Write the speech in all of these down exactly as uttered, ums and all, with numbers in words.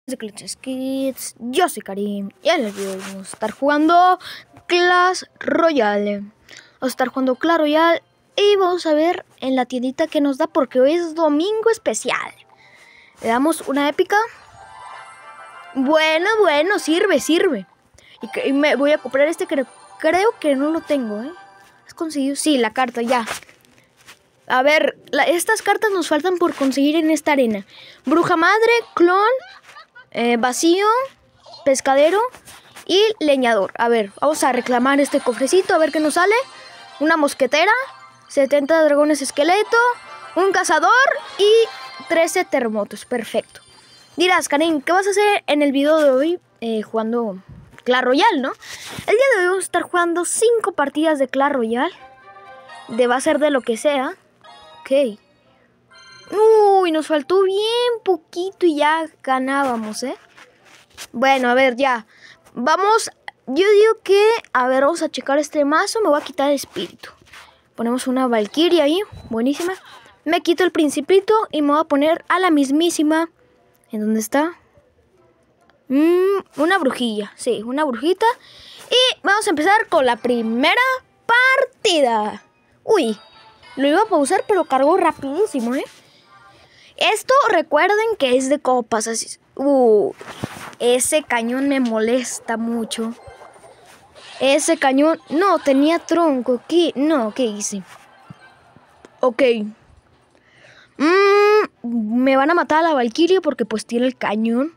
de Glitches Kids, yo soy Karim y en el video vamos a estar jugando Clash Royale. Vamos a estar jugando Clash Royale y vamos a ver en la tiendita que nos da porque hoy es domingo especial. Le damos una épica. Bueno, bueno, sirve, sirve. Y, que, y me voy a comprar este que creo que no lo tengo, ¿eh? ¿Has conseguido? Sí, la carta ya. A ver, la, estas cartas nos faltan por conseguir en esta arena. Bruja madre, clon, eh, vacío, pescadero y leñador. A ver, vamos a reclamar este cofrecito, a ver qué nos sale. Una mosquetera, setenta dragones esqueleto, un cazador y trece terremotos. Perfecto. Dirás, Karim, ¿qué vas a hacer en el video de hoy eh, jugando Clash Royale, no? El día de hoy vamos a estar jugando cinco partidas de Clash Royale. De va a ser de lo que sea. Ok. Uy, nos faltó bien poquito y ya ganábamos, ¿eh? Bueno, a ver, ya. Vamos, yo digo que, a ver, vamos a checar este mazo. Me voy a quitar el espíritu. Ponemos una Valkyria ahí, buenísima. Me quito el principito y me voy a poner a la mismísima. ¿En dónde está? Mm, una brujilla, sí, una brujita. Y vamos a empezar con la primera partida. Uy, lo iba a pausar, pero cargó rapidísimo, ¿eh? Esto, recuerden que es de copas, así. Uh, ese cañón me molesta mucho. Ese cañón... No, tenía tronco. ¿Qué? No, ¿qué hice? Ok. Mm, me van a matar a la Valkyria porque pues tiene el cañón.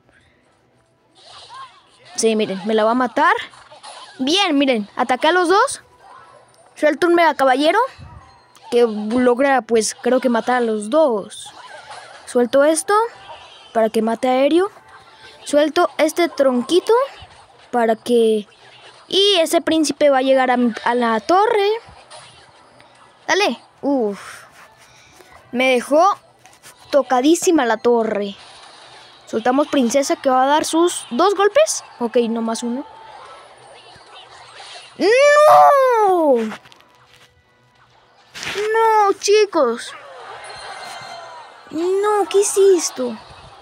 Sí, miren, me la va a matar. Bien, miren, ataqué a los dos. Suelto un mega caballero que logra, pues, creo que matar a los dos. Suelto esto para que mate a aéreo. Suelto este tronquito para que... Y ese príncipe va a llegar a, a la torre. Dale. Uf. Me dejó tocadísima la torre. Soltamos princesa que va a dar sus dos golpes. Ok, no más uno. ¡No! No, chicos. No, ¿qué es esto?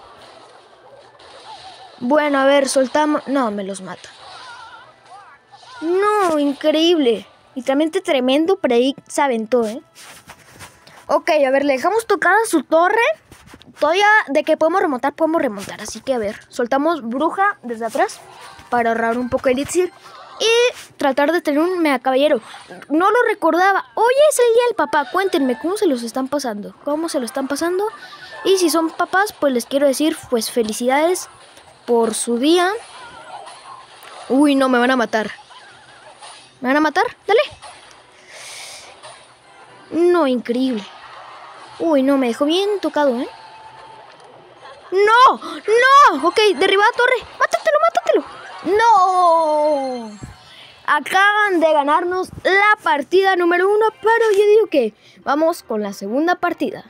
Bueno, a ver, soltamos... No, me los mata. No, increíble. Literalmente tremendo, pero ahí se aventó, ¿eh? Ok, a ver, le dejamos tocada su torre. Todavía de que podemos remontar, podemos remontar. Así que, a ver, soltamos bruja desde atrás para ahorrar un poco el elixir. Y tratar de tener un mega caballero. No lo recordaba. Hoy es el día del papá. Cuéntenme cómo se los están pasando. Cómo se lo están pasando. Y si son papás, pues les quiero decir, pues felicidades por su día. Uy, no, me van a matar. ¿Me van a matar? Dale. No, increíble. Uy, no, me dejó bien tocado, ¿eh? ¡No! ¡No! Ok, derriba la torre. ¡Mátatelo, mátatelo! ¡No! Acaban de ganarnos la partida número uno, pero yo digo que vamos con la segunda partida.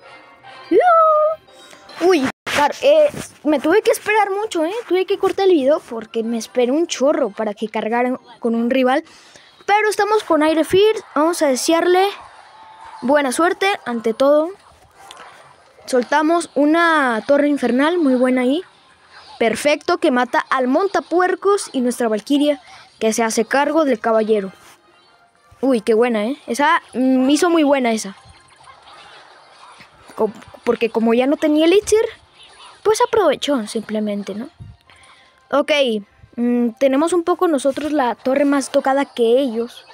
Uy, claro, eh, me tuve que esperar mucho, ¿eh? Tuve que cortar el video porque me esperé un chorro para que cargaran con un rival. Pero estamos con Aire Fear. Vamos a desearle buena suerte ante todo. Soltamos una torre infernal muy buena ahí. Perfecto, que mata al montapuercos y nuestra Valkyria que se hace cargo del caballero. Uy, qué buena, ¿eh? Esa me hizo muy buena esa. Com- porque como ya no tenía elixir, pues aprovechó simplemente, ¿no? Ok, mmm, tenemos un poco nosotros la torre más tocada que ellos.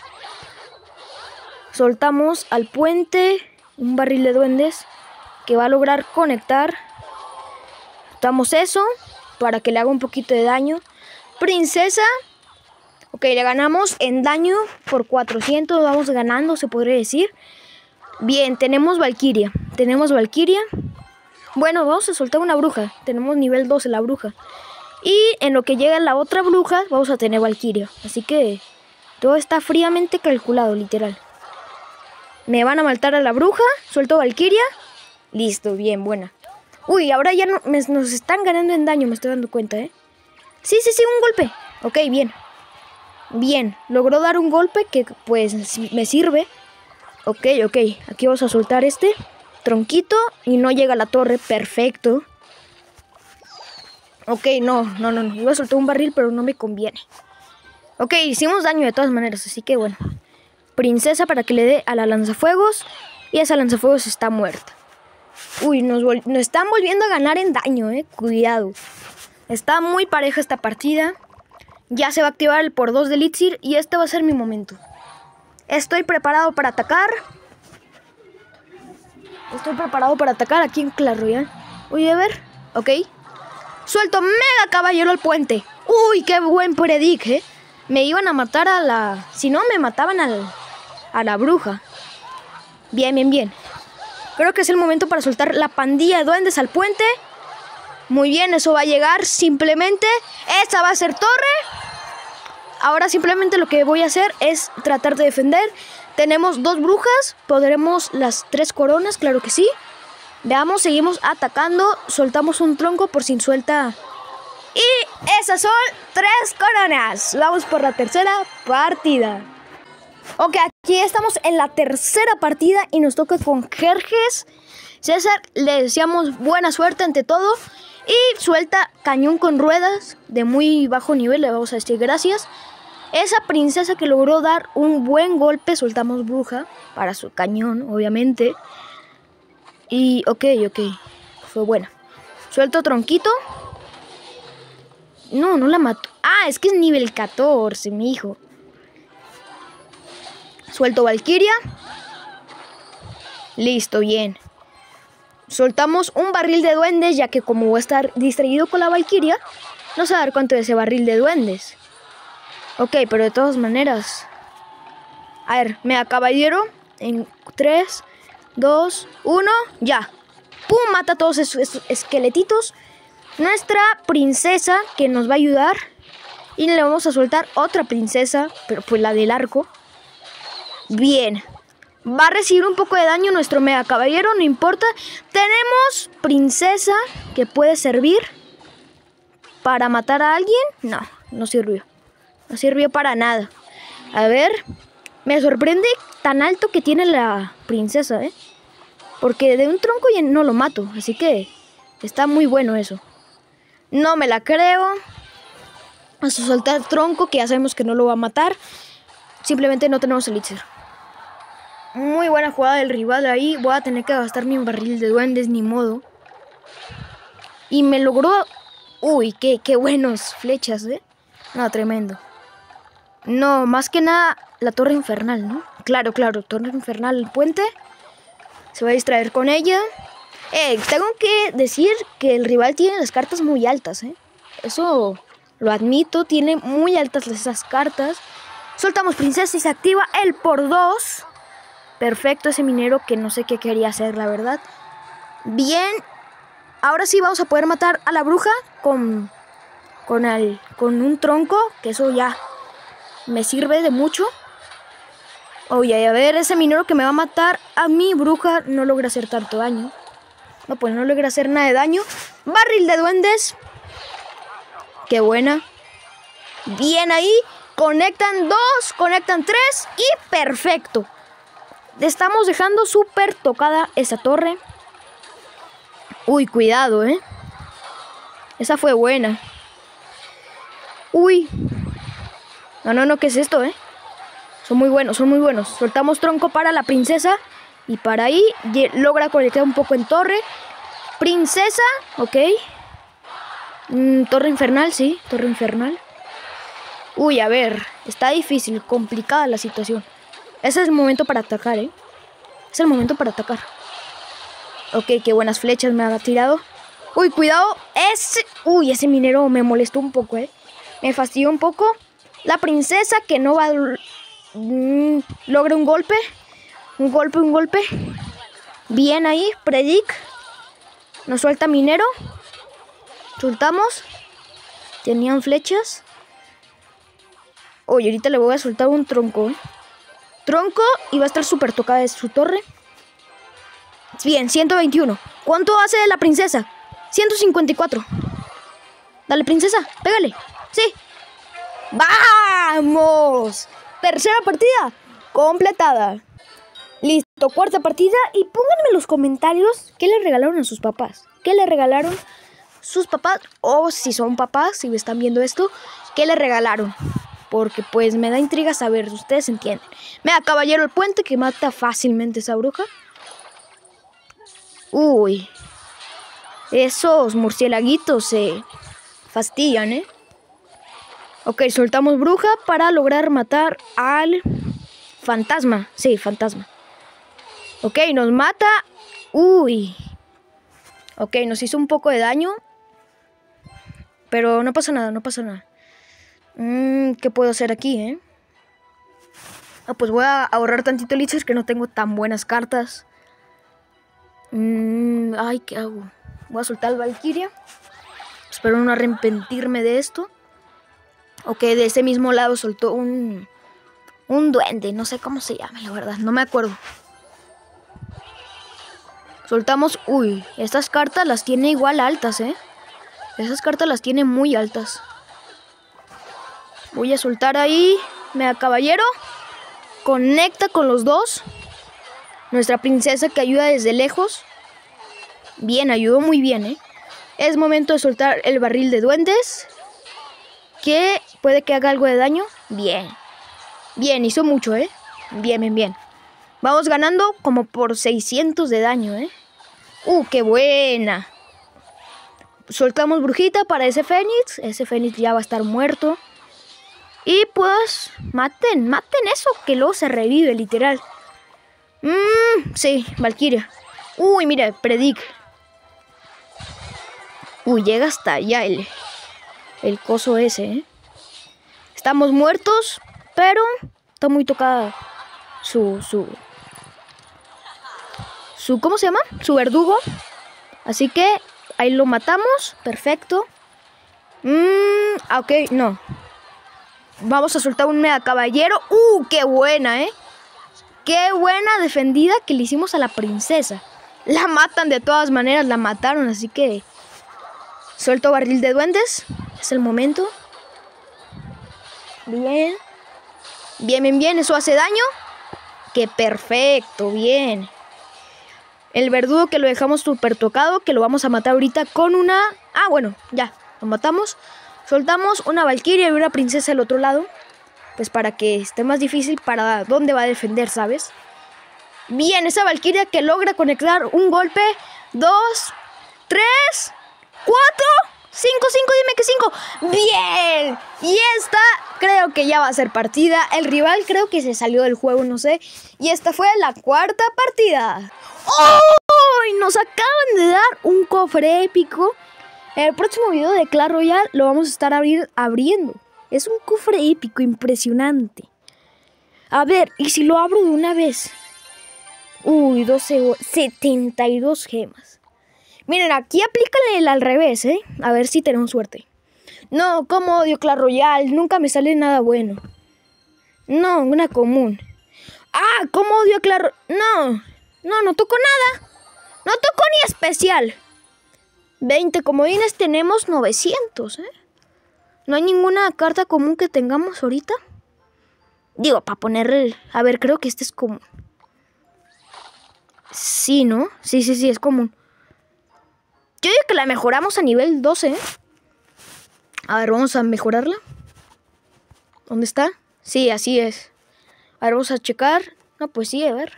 Soltamos al puente un barril de duendes que va a lograr conectar. Soltamos eso para que le haga un poquito de daño. Princesa. Ok, le ganamos en daño por cuatrocientos. Vamos ganando, se podría decir. Bien, tenemos Valkyria. Tenemos Valkyria. Bueno, vamos a soltar una bruja. Tenemos nivel doce la bruja. Y en lo que llega la otra bruja, vamos a tener Valkyria. Así que todo está fríamente calculado, literal. Me van a matar a la bruja. Suelto Valkyria. Listo, bien, buena. Uy, ahora ya no, me, nos están ganando en daño, me estoy dando cuenta, ¿eh? Sí, sí, sí, un golpe. Ok, bien. Bien, logró dar un golpe que pues me sirve. Ok, ok, aquí vamos a soltar este tronquito y no llega a la torre, perfecto. Ok, no, no, no, no. Iba a soltar un barril, pero no me conviene. Ok, hicimos daño de todas maneras, así que bueno. Princesa para que le dé a la lanzafuegos. Y esa lanzafuegos está muerta. Uy, nos, nos están volviendo a ganar en daño, eh. Cuidado. Está muy pareja esta partida. Ya se va a activar el por dos de Elixir y este va a ser mi momento. Estoy preparado para atacar. Estoy preparado para atacar aquí en Clash Royale. Uy, a ver. Ok. Suelto mega caballero al puente. Uy, qué buen predic, eh. Me iban a matar a la... Si no, me mataban al... a la bruja. Bien, bien, bien. Creo que es el momento para soltar la pandilla de duendes al puente. Muy bien, eso va a llegar simplemente. Esta va a ser torre. Ahora simplemente lo que voy a hacer es tratar de defender. Tenemos dos brujas. Podremos las tres coronas, claro que sí. Veamos, seguimos atacando. Soltamos un tronco por si suelta. Y esas son tres coronas. Vamos por la tercera partida. Ok, aquí estamos en la tercera partida y nos toca con Jerjes. César, le deseamos buena suerte ante todo. Y suelta cañón con ruedas de muy bajo nivel, le vamos a decir gracias. Esa princesa que logró dar un buen golpe, soltamos bruja para su cañón, obviamente. Y ok, ok, fue buena. Suelto tronquito. No, no la mato. Ah, es que es nivel catorce, mi hijo. Suelto Valkyria. Listo, bien. Soltamos un barril de duendes, ya que como voy a estar distraído con la Valkyria, no sé a dar cuánto de ese barril de duendes. Ok, pero de todas maneras. A ver, mega caballero. En tres, dos, uno, ya. ¡Pum! Mata a todos esos, esos esqueletitos. Nuestra princesa que nos va a ayudar. Y le vamos a soltar otra princesa, pero pues la del arco. Bien. Va a recibir un poco de daño nuestro mega caballero, no importa. Tenemos princesa que puede servir para matar a alguien. No, no sirvió. No sirvió para nada. A ver, me sorprende tan alto que tiene la princesa, ¿eh? Porque de un tronco ya no lo mato, así que está muy bueno eso. No me la creo. A su soltar tronco, que ya sabemos que no lo va a matar. Simplemente no tenemos elixir. Muy buena jugada del rival ahí. Voy a tener que gastar mi barril de duendes, ni modo. Y me logró... Uy, qué, qué buenos flechas, ¿eh? No, tremendo. No, más que nada la torre infernal, ¿no? Claro, claro, torre infernal, el puente. Se va a distraer con ella. Eh, tengo que decir que el rival tiene las cartas muy altas, ¿eh? Eso lo admito, tiene muy altas esas cartas. Soltamos princesa y se activa el por dos. Perfecto ese minero que no sé qué quería hacer, la verdad. Bien. Ahora sí vamos a poder matar a la bruja con, con, el, con un tronco, que eso ya me sirve de mucho. Oye, a ver, ese minero que me va a matar a mi bruja no logra hacer tanto daño. No, pues no logra hacer nada de daño. Barril de duendes. Qué buena. Bien ahí. Conectan dos, conectan tres y perfecto. Estamos dejando súper tocada esa torre. Uy, cuidado, ¿eh? Esa fue buena. Uy. No, no, no, ¿qué es esto, eh? Son muy buenos, son muy buenos. Soltamos tronco para la princesa. Y para ahí logra conectar un poco en torre. Princesa, ok. Mm, torre infernal, sí, torre infernal. Uy, a ver, está difícil, complicada la situación. Ese es el momento para atacar, ¿eh? Es el momento para atacar. Ok, qué buenas flechas me ha tirado. Uy, cuidado. Ese... Uy, ese minero me molestó un poco, ¿eh? Me fastidió un poco. La princesa que no va a... Mm, logra un golpe. Un golpe, un golpe. Bien ahí, predic. Nos suelta minero. Soltamos. Tenían flechas. Oye, ahorita le voy a soltar un tronco, ¿eh? Tronco y va a estar súper tocada de su torre. Bien, ciento veintiuno. ¿Cuánto hace de la princesa? ciento cincuenta y cuatro. Dale, princesa, pégale. Sí. ¡Vamos! Tercera partida completada. Listo, cuarta partida. Y pónganme en los comentarios qué le regalaron a sus papás. ¿Qué le regalaron sus papás, o si son papás, si me están viendo esto, ¿qué le regalaron? Porque pues me da intriga saber, ustedes entienden. Mira, caballero el puente que mata fácilmente esa bruja. Uy. Esos murciélaguitos se fastidian, ¿eh? Ok, soltamos bruja para lograr matar al fantasma. Sí, fantasma. Ok, nos mata. Uy. Ok, nos hizo un poco de daño. Pero no pasa nada, no pasa nada. Mm, ¿qué puedo hacer aquí, eh? Ah, pues voy a ahorrar tantito elixir, que no tengo tan buenas cartas. Mm, ay, ¿qué hago? Voy a soltar al Valkyria. Espero no arrepentirme de esto. Ok, de ese mismo lado soltó un... Un duende, no sé cómo se llama, la verdad, no me acuerdo. Soltamos... Uy, estas cartas las tiene igual altas, ¿eh? Esas cartas las tiene muy altas. Voy a soltar ahí. Mega caballero. Conecta con los dos. Nuestra princesa que ayuda desde lejos. Bien, ayudó muy bien, ¿eh? Es momento de soltar el barril de duendes. Que puede que haga algo de daño. Bien. Bien, hizo mucho, ¿eh? Bien, bien, bien. Vamos ganando como por seiscientos de daño, ¿eh? ¡Uh, qué buena! Soltamos brujita para ese fénix. Ese fénix ya va a estar muerto. Y pues, maten, maten eso, que luego se revive, literal. Mmm, sí, Valkyria. Uy, mira, predic. Uy, llega hasta allá el, el coso ese, ¿eh? Estamos muertos, pero está muy tocada su, su, su, ¿cómo se llama? Su verdugo. Así que ahí lo matamos, perfecto. Mmm, ok, no. Vamos a soltar un mega caballero. ¡Uh, qué buena, eh! ¡Qué buena defendida que le hicimos a la princesa! La matan de todas maneras, la mataron, así que... Suelto barril de duendes. Es el momento. Bien. Bien, bien, bien. ¿Eso hace daño? ¡Qué perfecto! Bien. El verdugo que lo dejamos súper tocado, que lo vamos a matar ahorita con una... Ah, bueno, ya. Lo matamos. Soltamos una Valkyria y una princesa al otro lado. Pues para que esté más difícil para dónde va a defender, ¿sabes? Bien, esa Valkyria que logra conectar un golpe. Dos, tres, cuatro, cinco, cinco, dime que cinco. Bien. Y esta creo que ya va a ser partida. El rival creo que se salió del juego, no sé. Y esta fue la cuarta partida. ¡Oh! Nos acaban de dar un cofre épico. En el próximo video de Clash Royale lo vamos a estar abrir, abriendo. Es un cofre épico, impresionante. A ver, ¿y si lo abro de una vez? Uy, doce, setenta y dos gemas. Miren, aquí aplícale el al revés, ¿eh? A ver si tenemos suerte. No, cómo odio Clash Royale. Nunca me sale nada bueno. No, una común. Ah, cómo odio Clash Royale. No, no, no tocó nada. No tocó ni especial. veinte comodines, tenemos novecientos, ¿eh? No hay ninguna carta común que tengamos ahorita. Digo, para ponerle... A ver, creo que este es común. Sí, ¿no? Sí, sí, sí, es común. Yo digo que la mejoramos a nivel doce, ¿eh? A ver, vamos a mejorarla. ¿Dónde está? Sí, así es. A ver, vamos a checar. No, pues sí, a ver.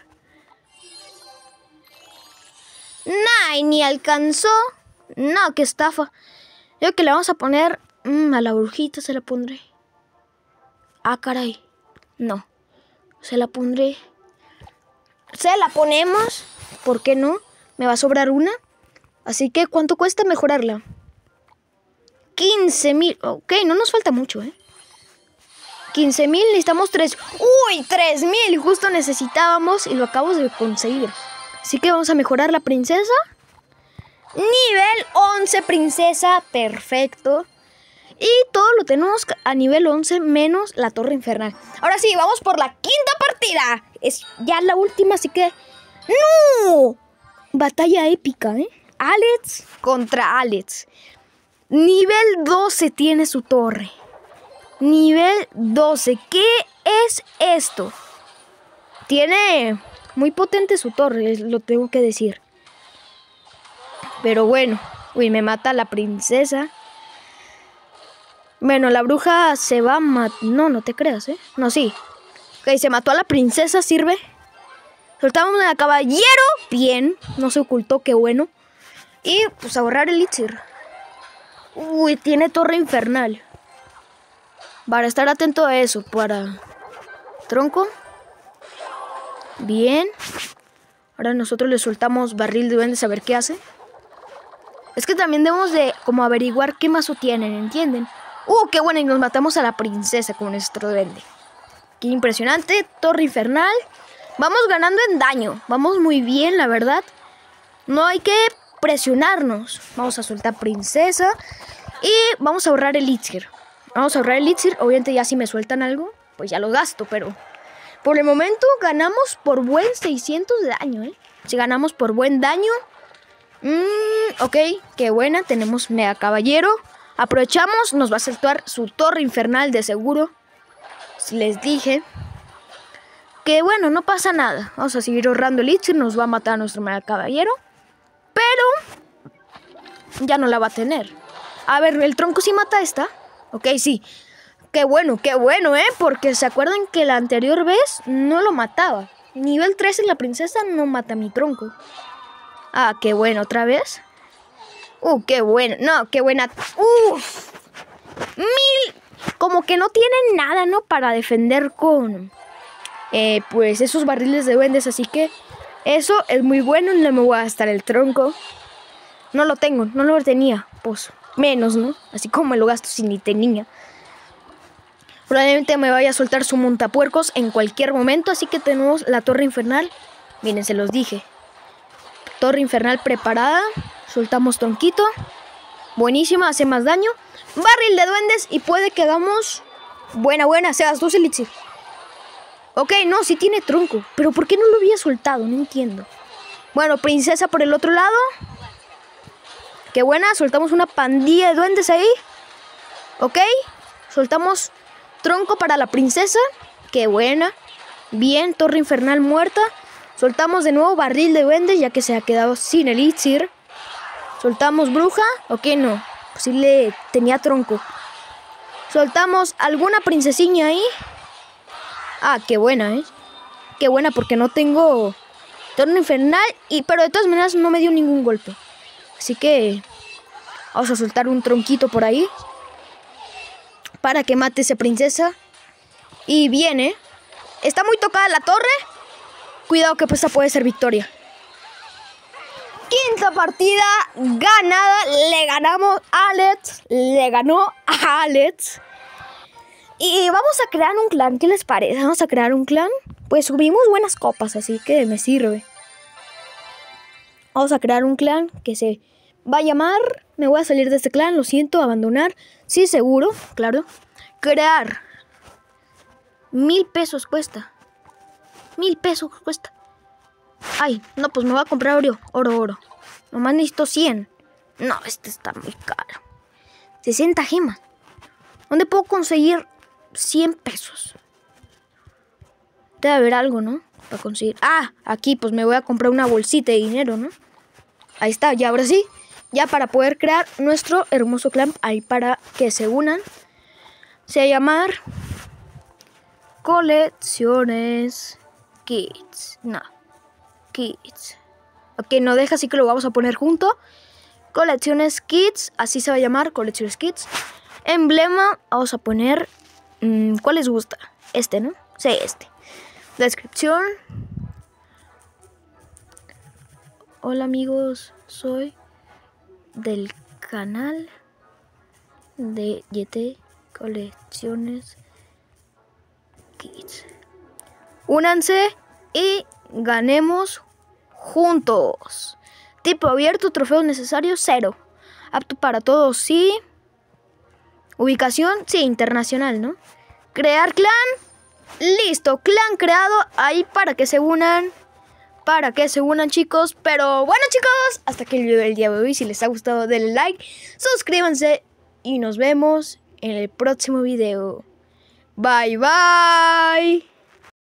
¡Nay! Ni alcanzó. No, qué estafa. Yo creo que le vamos a poner... Mmm, a la brujita se la pondré. Ah, caray. No. Se la pondré. Se la ponemos. ¿Por qué no? Me va a sobrar una. Así que, ¿cuánto cuesta mejorarla? quince mil. Ok, no nos falta mucho, ¿eh? quince mil, necesitamos tres. ¡Uy! tres mil. Justo necesitábamos y lo acabo de conseguir. Así que vamos a mejorar la princesa. Nivel once, princesa. Perfecto. Y todo lo tenemos a nivel once menos la torre infernal. Ahora sí, vamos por la quinta partida. Es ya la última, así que... ¡No! Batalla épica, ¿eh? Alex contra Alex. Nivel doce tiene su torre. Nivel doce. ¿Qué es esto? Tiene muy potente su torre, lo tengo que decir. Pero bueno, Uy, me mata la princesa. Bueno, la bruja se va a matar. No, no te creas, ¿eh? No, sí. Ok, se mató a la princesa, sirve. Soltamos al caballero. Bien, no se ocultó, qué bueno. Y pues ahorrar el elixir. Uy, tiene torre infernal. Para estar atento a eso, para... Tronco. Bien. Ahora nosotros le soltamos barril de duendes a ver qué hace. Es que también debemos de como averiguar qué mazo tienen, ¿entienden? Uh, qué bueno, y nos matamos a la princesa con nuestro duende. Qué impresionante, torre infernal. Vamos ganando en daño, vamos muy bien, la verdad. No hay que presionarnos. Vamos a soltar princesa y vamos a ahorrar el elixir. Vamos a ahorrar el elixir, obviamente ya si me sueltan algo, pues ya lo gasto, pero... Por el momento ganamos por buen seiscientos de daño, ¿eh? Si ganamos por buen daño... Mmm, ok, qué buena, tenemos mega caballero. Aprovechamos, nos va a saltar su torre infernal de seguro. Les dije que bueno, no pasa nada. Vamos a seguir ahorrando el elixir, nos va a matar a nuestro mega caballero. Pero ya no la va a tener. A ver, ¿el tronco sí mata a esta? Ok, sí. Qué bueno, qué bueno, ¿eh? Porque se acuerdan que la anterior vez no lo mataba. Nivel trece la princesa no mata a mi tronco. Ah, qué bueno, ¿otra vez? Uh, qué bueno. No, qué buena. Uf. Mil. Como que no tienen nada, ¿no? Para defender con... Eh, pues esos barriles de duendes. Así que eso es muy bueno. No me voy a gastar el tronco. No lo tengo, no lo tenía. Pues menos, ¿no? Así como me lo gasto si ni tenía. Probablemente me vaya a soltar su montapuercos en cualquier momento. Así que tenemos la torre infernal. Miren, se los dije. Torre infernal preparada. Soltamos tronquito. Buenísima, hace más daño. Barril de duendes y puede que hagamos... Buena, buena, se gastó ese elixir. Ok, no, sí tiene tronco. Pero ¿por qué no lo había soltado? No entiendo. Bueno, princesa por el otro lado. Qué buena, soltamos una pandilla de duendes ahí. Ok, soltamos... Tronco para la princesa. Qué buena. Bien, torre infernal muerta. Soltamos de nuevo barril de duendes ya que se ha quedado sin elixir. Soltamos bruja. Ok, no. Pues sí le tenía tronco. Soltamos alguna princesiña ahí. Ah, qué buena, ¿eh? Qué buena porque no tengo torre infernal. Y, pero de todas maneras no me dio ningún golpe. Así que vamos a soltar un tronquito por ahí. Para que mate a esa princesa. Y viene. Está muy tocada la torre. Cuidado que esta puede ser victoria. Quinta partida ganada. Le ganamos a Alex. Le ganó a Alex. Y vamos a crear un clan. ¿Qué les parece? Vamos a crear un clan. Pues subimos buenas copas, así que me sirve. Vamos a crear un clan que se va a llamar... Me voy a salir de este clan, lo siento, abandonar. Sí, seguro, claro. Crear. Mil pesos cuesta. Mil pesos cuesta. Ay, no, pues me voy a comprar oro, oro, oro. Nomás necesito cien. No, este está muy caro. sesenta gemas. ¿Dónde puedo conseguir cien pesos? Debe haber algo, ¿no? Para conseguir. Ah, aquí, pues me voy a comprar una bolsita de dinero, ¿no? Ahí está, ya ahora sí. Ya para poder crear nuestro hermoso clan, ahí para que se unan. Se va a llamar Colecciones Kids. No, Kids. Ok, no deja, así que lo vamos a poner junto. Colecciones Kids, así se va a llamar, Colecciones Kids. Emblema, vamos a poner... Mmm, ¿cuál les gusta? Este, ¿no? Sí, este. Descripción. Hola amigos, soy... del canal de Y T Colecciones Kids. Únanse y ganemos juntos. Tipo abierto, trofeos necesarios, cero. Apto para todos, sí. Ubicación, sí, internacional, ¿no? Crear clan. Listo, clan creado. Ahí para que se unan. Para que se unan, chicos. Pero bueno, chicos, hasta aquí el video del día de hoy. Si les ha gustado, denle like, suscríbanse y nos vemos en el próximo video. Bye, bye.